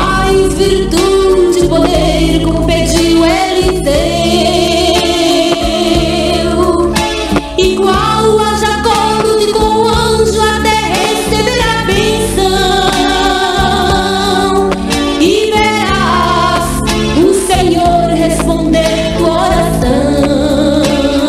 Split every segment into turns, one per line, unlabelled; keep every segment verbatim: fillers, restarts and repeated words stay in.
paz, virtude, poder, como pediu Eliseu. Igual a Jacó, lute com o anjo até receber a bênção, e verás o Senhor responder tua oração.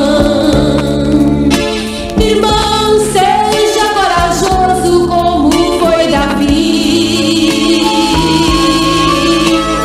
Irmão, seja corajoso como foi Davi.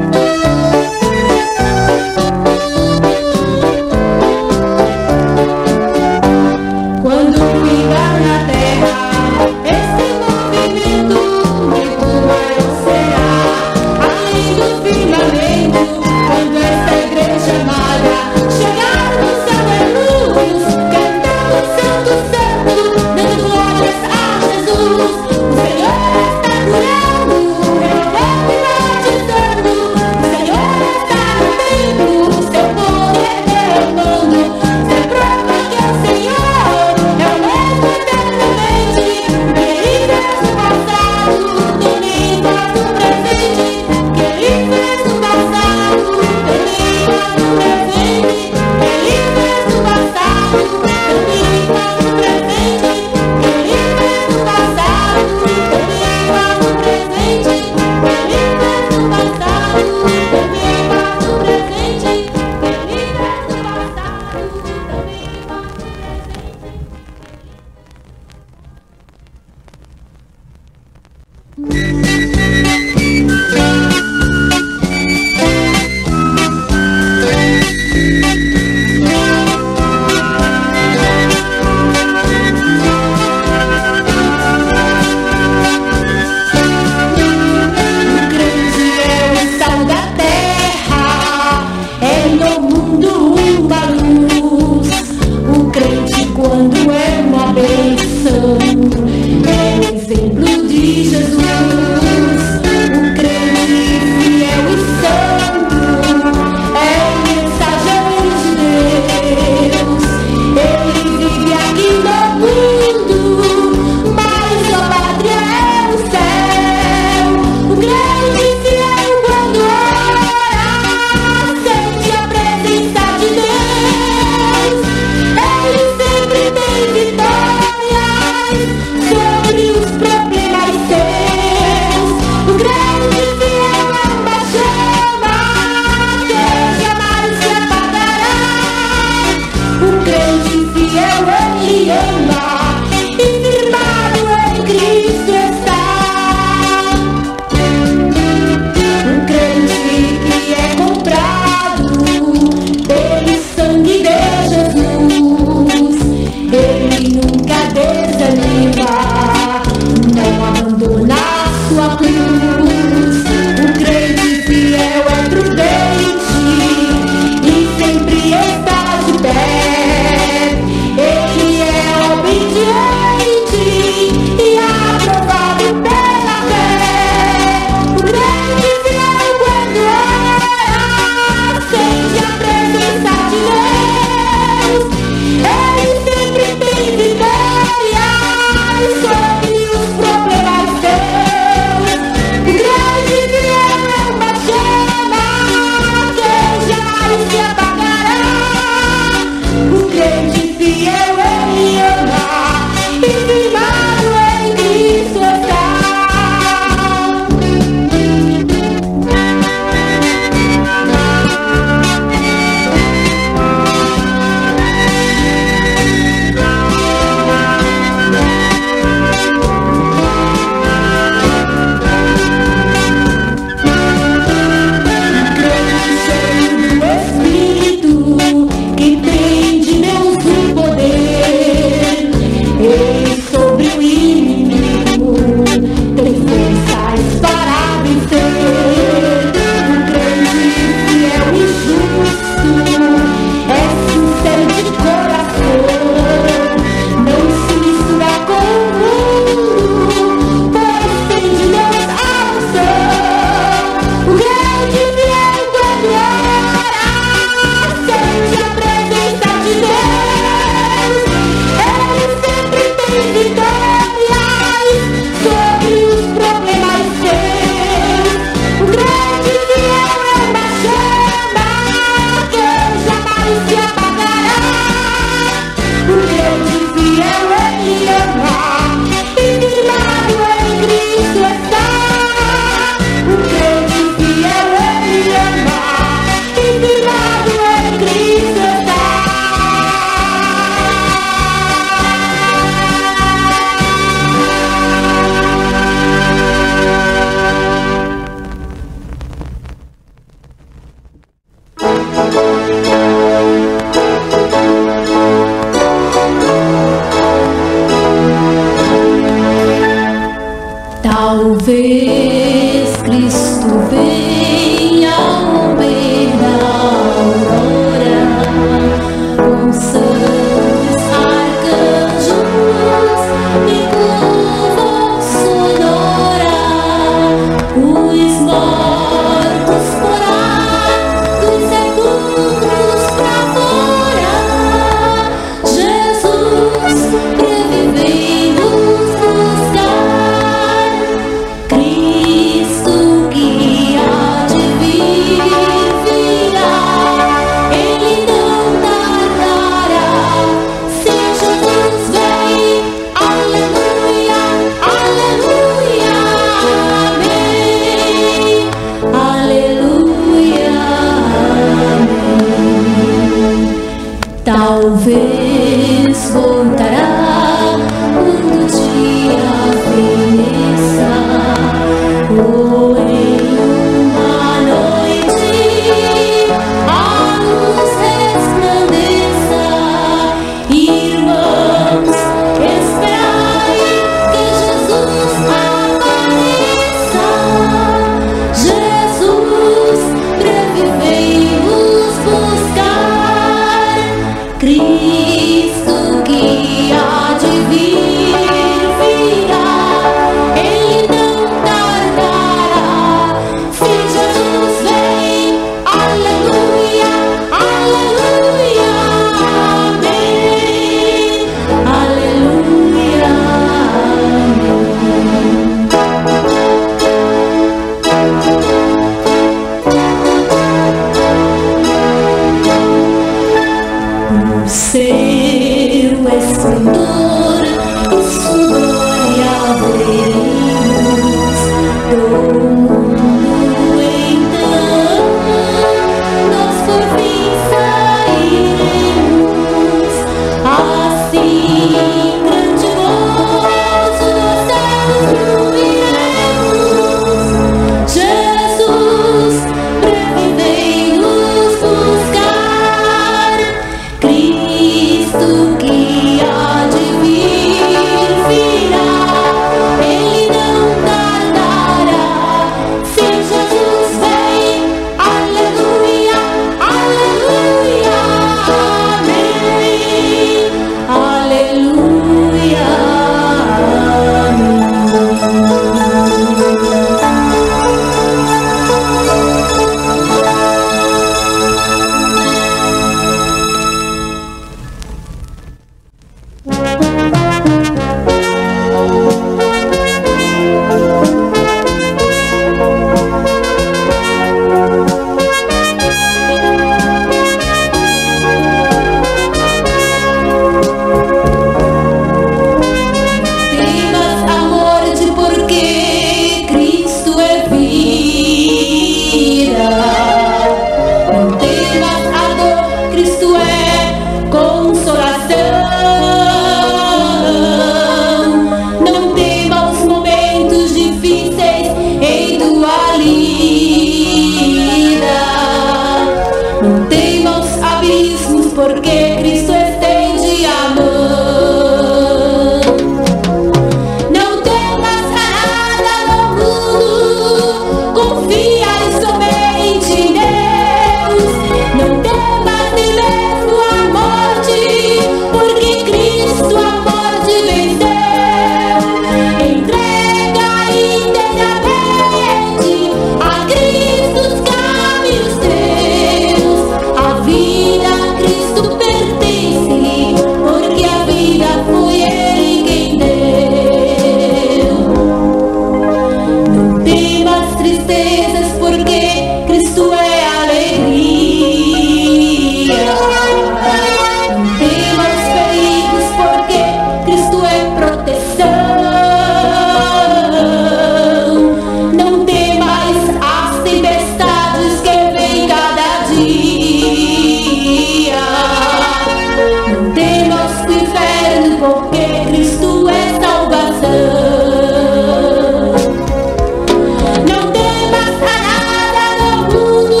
Não temas a nada no mundo.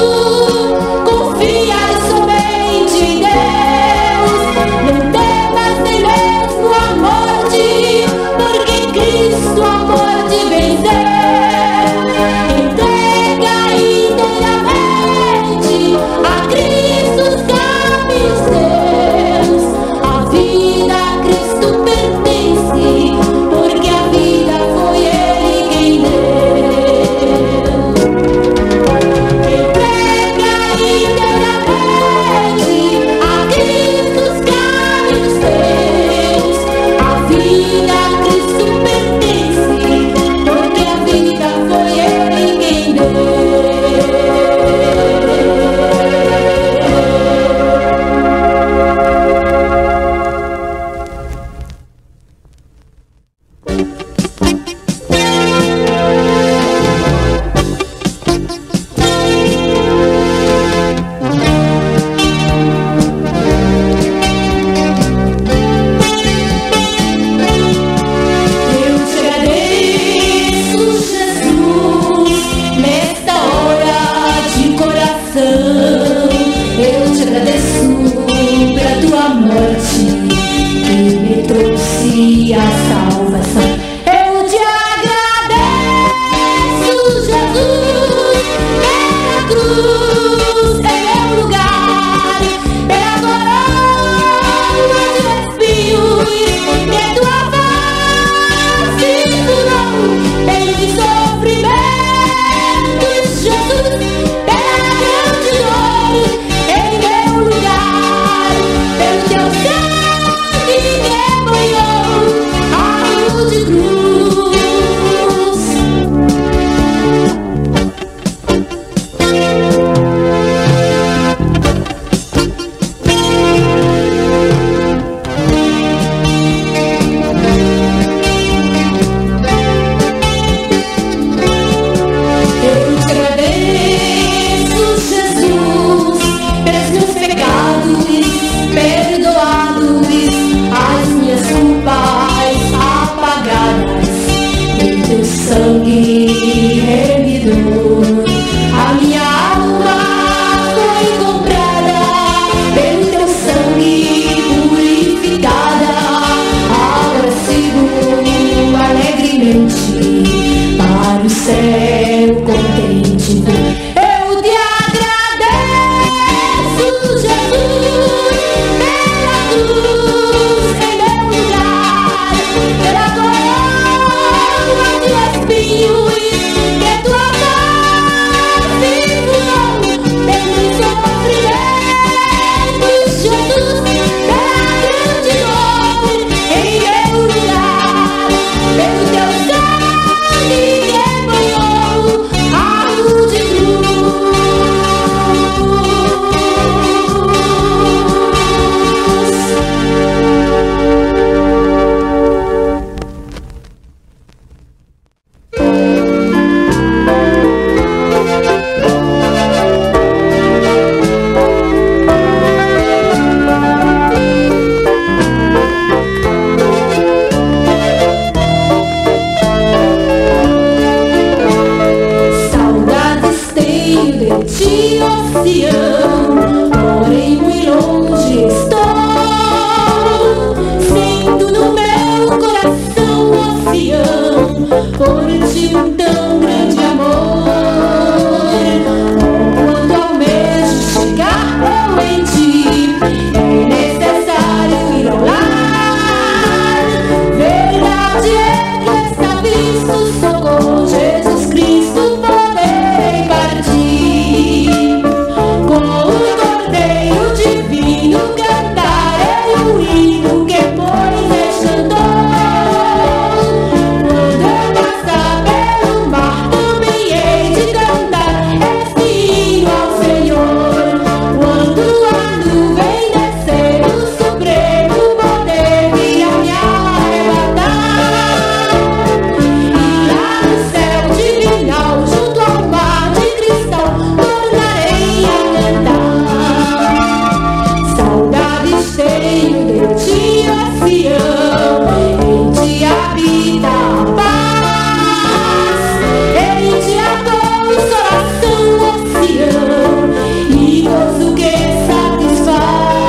de ti, ó Sião, porém muito longe estou. Sinto no meu coração, ó Sião, por ti um tão grande amor. Oh, quando almejo chegar eu em ti, é necessário ir ao lar. Verdade é que está visto, só com Jesus Cristo poderei partir. Com o Cordeiro Divino cantarei o hino que Moisés cantou. Quando eu passar pelo mar também hei de cantar este hino ao Senhor. Quando a nuvem descer, o supremo poder virá me arrebatar. E lá no céu divinal, junto ao mar de cristal, tornarei a cantar. Saudades tenho de ti, ó Sião, em ti habita a paz. Em ti a consolação, ó Sião, e gozo que satisfaz.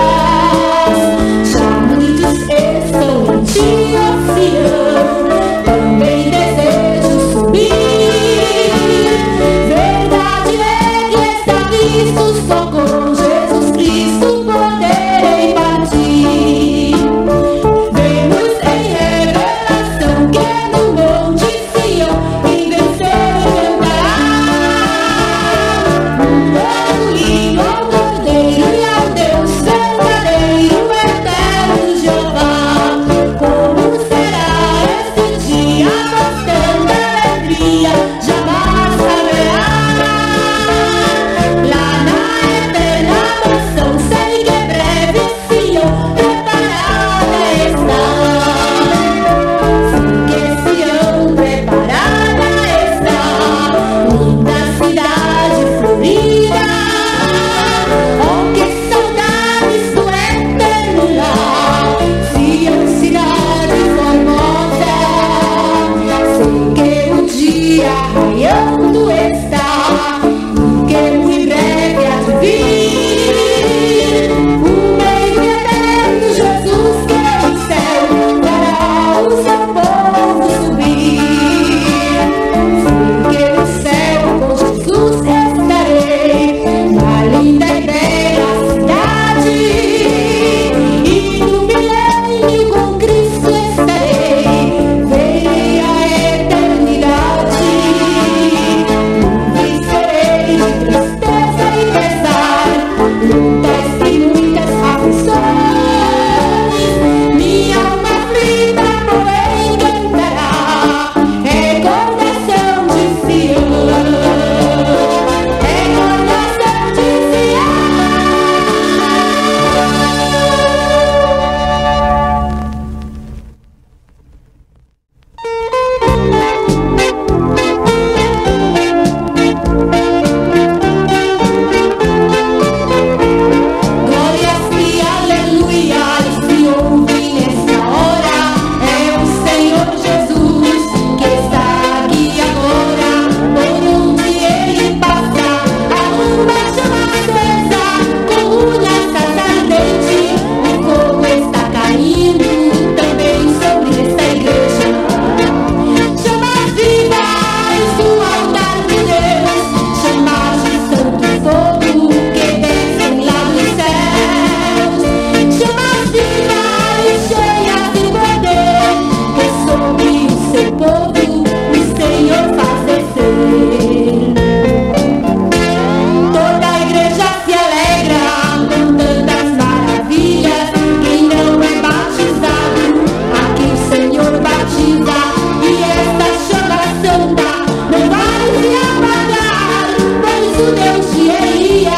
Já muitos estão em ti, ó Sião, também desejo subir. Verdade é que está visto, só com Jesus Cristo poderei partir. Vemos em revelação que no monte Sião quem venceu cantará. Um novo hino ao Cordeiro e ao Deus verdadeiro, eterno Jeová. Como será esse dia, mas tanta alegria jamais saberá. Lá na eterna mansão sei que breve Sião preparada está. Sei que Sião preparada está, linda cidade florida. Oh, que saudades do eterno lar, Sião, cidade formosa. Sei que o dia raiando está, e que muito breve há de vir. O meio eterno Jesus que do céu dará o seu povo subir. Sei que no céu com Jesus estarei, na linda e bela cidade. E no milênio com Cristo estarei, verei a eternidade. Livre serei de tristeza e pesar, lutas e muitas aflições. Minha alma aflita, porém cantará, recordação de Sião, recordação de Sião. Glórias e aleluia se ouve nesta hora. É o Senhor Jesus que está aqui agora. Por onde ele passa, a lua chama acesa, com unhas ardentes, o fogo está caindo também sobre esta igreja. Chamas vivas do altar de Deus, chamas de santo fogo que descem lá dos céus. Chamas vivas cheias de poder, que sobre o seu povo o Senhor faz descer. Toda a igreja se alegra com tantas maravilhas. Quem não é batizado, aqui o Senhor batiza. E esta chama santa não vai se apagar, pois o Deus de Elias